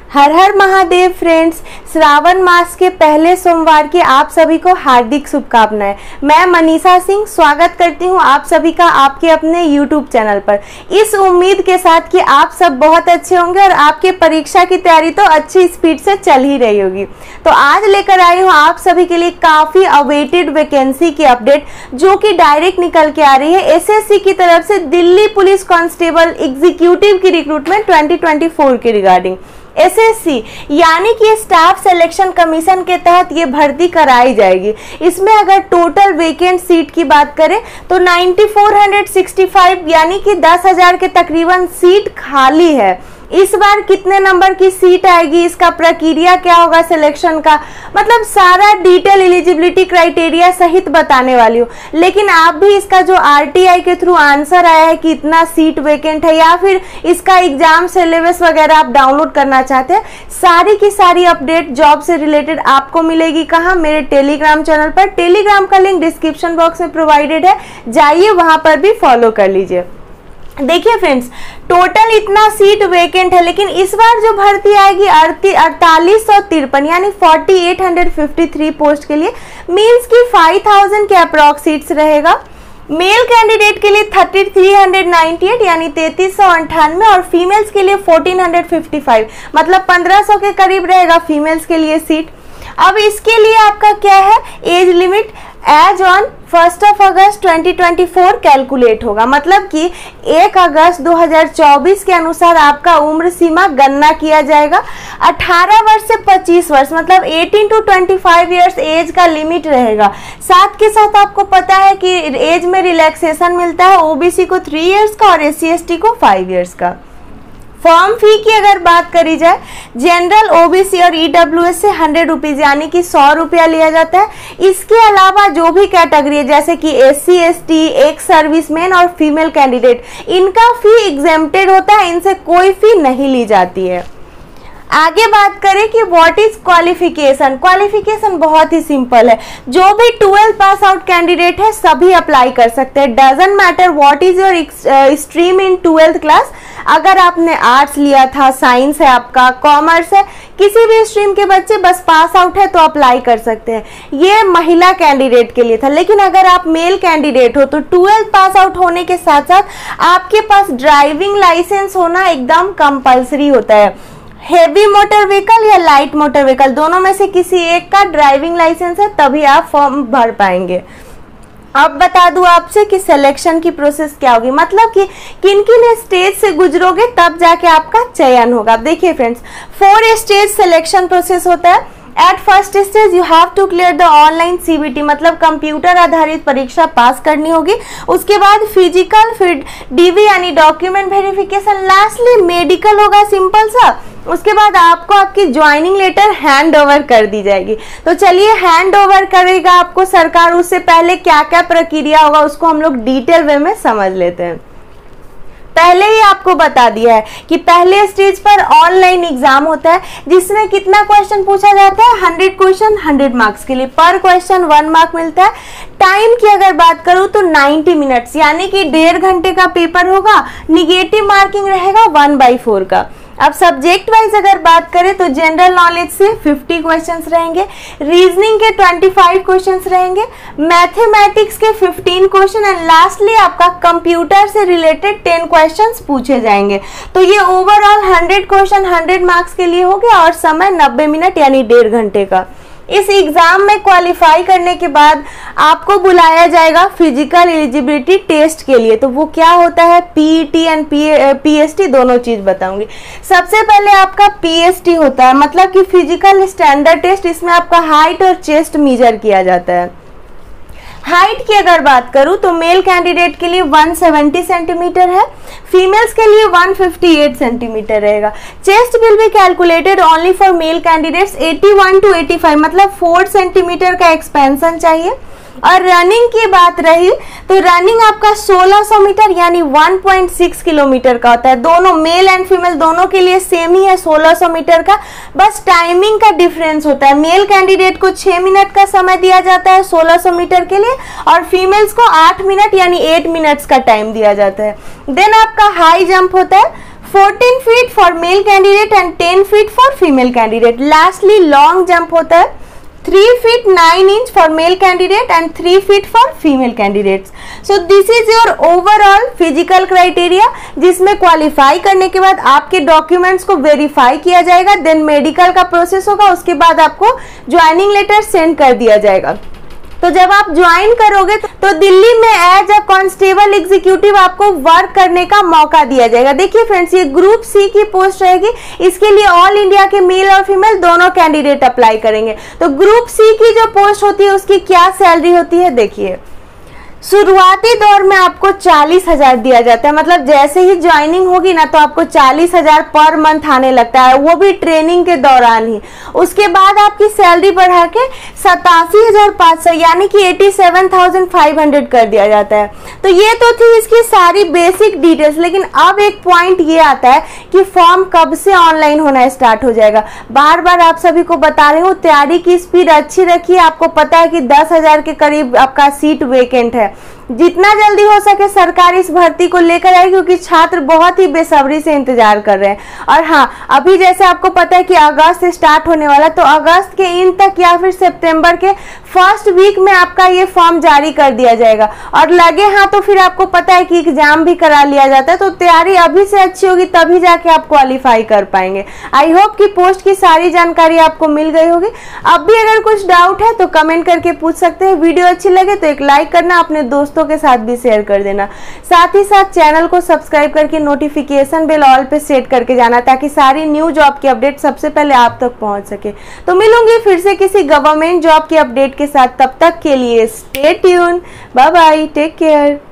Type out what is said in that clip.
हर हर महादेव फ्रेंड्स, श्रावण मास के पहले सोमवार की आप सभी को हार्दिक शुभकामनाएं। मैं मनीषा सिंह स्वागत करती हूं आप सभी का आपके अपने YouTube चैनल पर, इस उम्मीद के साथ कि आप सब बहुत अच्छे होंगे और आपके परीक्षा की तैयारी तो अच्छी स्पीड से चल ही रही होगी। तो आज लेकर आई हूं आप सभी के लिए काफी अवेटेड वैकेंसी की अपडेट, जो कि डायरेक्ट निकल के आ रही है SSC की तरफ से दिल्ली पुलिस कांस्टेबल एग्जीक्यूटिव की रिक्रूटमेंट 2024 के रिगार्डिंग। SSC यानी कि स्टाफ सिलेक्शन कमीशन के तहत ये भर्ती कराई जाएगी। इसमें अगर टोटल वेकेंट सीट की बात करें तो 9465 यानी कि 10,000 के तकरीबन सीट खाली है। इस बार कितने नंबर की सीट आएगी, इसका प्रक्रिया क्या होगा सिलेक्शन का, मतलब सारा डिटेल एलिजिबिलिटी क्राइटेरिया सहित बताने वाली हूँ। लेकिन आप भी इसका जो RTI के थ्रू आंसर आया है कि इतना सीट वेकेंट है या फिर इसका एग्जाम सिलेबस वगैरह आप डाउनलोड करना चाहते हैं, सारी की सारी अपडेट जॉब से रिलेटेड आपको मिलेगी कहाँ? मेरे टेलीग्राम चैनल पर। टेलीग्राम का लिंक डिस्क्रिप्शन बॉक्स में प्रोवाइडेड है, जाइए वहां पर भी फॉलो कर लीजिए। देखिए फ्रेंड्स, टोटल इतना सीट वेकेंट है, लेकिन इस बार जो भर्ती आएगी 4853 यानी 4853 पोस्ट के लिए, मीन्स की 5000 के अप्रॉक्स सीट्स रहेगा। मेल कैंडिडेट के लिए 3398 यानी 3398 और फीमेल्स के लिए 1455 मतलब 1500 के करीब रहेगा फीमेल्स के लिए सीट। अब इसके लिए आपका क्या है, एज लिमिट एज ऑन 1 अगस्त 2024 कैलकुलेट होगा, मतलब कि 1 अगस्त 2024 के अनुसार आपका उम्र सीमा गणना किया जाएगा। 18 वर्ष से 25 वर्ष मतलब 18 to 25 ईयर्स एज का लिमिट रहेगा। साथ के साथ आपको पता है कि एज में रिलैक्सेशन मिलता है, OBC को 3 ईयर्स का और SC ST को 5 ईयर्स का। फॉर्म फी की अगर बात करी जाए, जनरल OBC और EWS से 100 रुपीज यानी कि 100 रुपया लिया जाता है। इसके अलावा जो भी कैटेगरी है जैसे कि SC ST, एक्स सर्विसमैन और फीमेल कैंडिडेट, इनका फी एग्जेम्प्टेड होता है, इनसे कोई फी नहीं ली जाती है। आगे बात करें कि व्हाट इज क्वालिफिकेशन। क्वालिफिकेशन बहुत ही सिंपल है, जो भी 12th पास आउट कैंडिडेट है सभी अप्लाई कर सकते हैं। Doesn't matter what is your stream in 12th class. अगर आपने आर्ट्स लिया था, साइंस है आपका, कॉमर्स है, किसी भी स्ट्रीम के बच्चे बस पास आउट है तो अप्लाई कर सकते हैं। ये महिला कैंडिडेट के लिए था, लेकिन अगर आप मेल कैंडिडेट हो तो 12th पास आउट होने के साथ साथ आपके पास ड्राइविंग लाइसेंस होना एकदम कंपल्सरी होता है। हेवी मोटर व्हीकल या लाइट मोटर व्हीकल, दोनों में से किसी एक का ड्राइविंग लाइसेंस है तभी आप फॉर्म भर पाएंगे। अब बता दूं आपसे कि सिलेक्शन की प्रोसेस क्या होगी, मतलब कि किन किन स्टेज से गुजरोगे तब जाके आपका चयन होगा। देखिए फ्रेंड्स, 4 स्टेज सिलेक्शन प्रोसेस होता है। At first stage you have to clear the online CBT मतलब कंप्यूटर आधारित परीक्षा पास करनी होगी। उसके बाद फिजिकल, फिर DV यानी डॉक्यूमेंट वेरिफिकेशन, लास्टली मेडिकल होगा सिंपल सा। उसके बाद आपको आपकी ज्वाइनिंग लेटर हैंड ओवर कर दी जाएगी। तो चलिए, हैंड ओवर करेगा आपको सरकार, उससे पहले क्या क्या प्रक्रिया होगा उसको हम लोग डिटेल वे में समझ लेते हैं। पहले ही आपको बता दिया है कि पहले स्टेज पर ऑनलाइन एग्जाम होता है, जिसमें कितना क्वेश्चन पूछा जाता है, 100 क्वेश्चन 100 मार्क्स के लिए, पर क्वेश्चन 1 मार्क मिलता है। टाइम की अगर बात करूं तो 90 मिनट्स यानी कि 1.5 घंटे का पेपर होगा। निगेटिव मार्किंग रहेगा 1/4 का। अब सब्जेक्ट वाइज अगर बात करें तो जनरल नॉलेज से 50 क्वेश्चंस रहेंगे, रीजनिंग के 25 क्वेश्चंस रहेंगे, मैथमेटिक्स के 15 क्वेश्चन एंड लास्टली आपका कंप्यूटर से रिलेटेड 10 क्वेश्चंस पूछे जाएंगे। तो ये ओवरऑल 100 क्वेश्चन 100 मार्क्स के लिए हो गया और समय 90 मिनट यानी 1.5 घंटे का। इस एग्जाम में क्वालिफाई करने के बाद आपको बुलाया जाएगा फिजिकल एलिजिबिलिटी टेस्ट के लिए। तो वो क्या होता है, PET एंड PST दोनों चीज बताऊंगी। सबसे पहले आपका PST होता है, मतलब कि फिजिकल स्टैंडर्ड टेस्ट। इसमें आपका हाइट और चेस्ट मेजर किया जाता है। हाइट की अगर बात करूं तो मेल कैंडिडेट के लिए 170 सेंटीमीटर है, फीमेल्स के लिए 158 सेंटीमीटर रहेगा। Chest will be calculated only for male candidates 81 to 85 मतलब 4 सेंटीमीटर का एक्सपेंशन चाहिए। और रनिंग की बात रही तो रनिंग आपका 1600 मीटर यानी 1.6 किलोमीटर का होता है। दोनों मेल एंड फीमेल दोनों के लिए सेम ही है 1600 मीटर का, बस टाइमिंग का डिफरेंस होता है। मेल कैंडिडेट को 6 मिनट का समय दिया जाता है 1600 मीटर के लिए और फीमेल्स को 8 मिनट यानी 8 मिनट्स का टाइम दिया जाता है। देन आपका हाई जंप होता है 14 feet for male candidate and 10 feet for female candidate. Lastly long jump होता है 3 feet 9 inch for male candidate and 3 feet for female candidates. So this is your overall physical criteria, जिसमें qualify करने के बाद आपके documents को verify किया जाएगा, देन मेडिकल का प्रोसेस होगा, उसके बाद आपको ज्वाइनिंग लेटर सेंड कर दिया जाएगा। तो जब आप ज्वाइन करोगे तो दिल्ली में एज अ कांस्टेबल एग्जीक्यूटिव आपको वर्क करने का मौका दिया जाएगा। देखिए फ्रेंड्स, ये ग्रुप सी की पोस्ट रहेगी, इसके लिए ऑल इंडिया के मेल और फीमेल दोनों कैंडिडेट अप्लाई करेंगे। तो ग्रुप सी की जो पोस्ट होती है उसकी क्या सैलरी होती है, देखिए शुरुआती दौर में आपको 40,000 दिया जाता है, मतलब जैसे ही ज्वाइनिंग होगी ना तो आपको 40,000 पर मंथ आने लगता है, वो भी ट्रेनिंग के दौरान ही। उसके बाद आपकी सैलरी बढ़ा के 87,500 यानी कि 87,500 कर दिया जाता है। तो ये तो थी इसकी सारी बेसिक डिटेल्स, लेकिन अब एक पॉइंट ये आता है कि फॉर्म कब से ऑनलाइन होना स्टार्ट हो जाएगा। बार बार आप सभी को बता रही हूँ, तैयारी की स्पीड अच्छी रखिए। आपको पता है कि 10,000 के करीब आपका सीट वेकेंट है। जितना जल्दी हो सके सरकार इस भर्ती को लेकर आए, क्योंकि छात्र बहुत ही बेसब्री से इंतजार कर रहे हैं। और हाँ, अभी जैसे आपको पता है कि अगस्त से स्टार्ट होने वाला, तो अगस्त के एंड तक या फिर सितंबर के फर्स्ट वीक में आपका ये फॉर्म जारी कर दिया जाएगा। और लगे हाँ तो फिर आपको पता है कि एग्जाम भी करा लिया जाता है। तो तैयारी अभी से अच्छी होगी तभी जाके आप क्वालिफाई कर पाएंगे। आई होप कि पोस्ट की सारी जानकारी आपको मिल गई होगी। अब भी अगर कुछ डाउट है तो कमेंट करके पूछ सकते हैं। वीडियो अच्छी लगे तो एक लाइक करना, अपने दोस्तों के साथ भी शेयर कर देना। साथ ही साथ चैनल को सब्सक्राइब करके नोटिफिकेशन बेल ऑल पे सेट करके जाना, ताकि सारी न्यू जॉब की अपडेट सबसे पहले आप तक पहुंच सके। तो मिलूंगी फिर से किसी गवर्नमेंट जॉब की अपडेट के साथ, तब तक के लिए stay tune, bye bye, take care.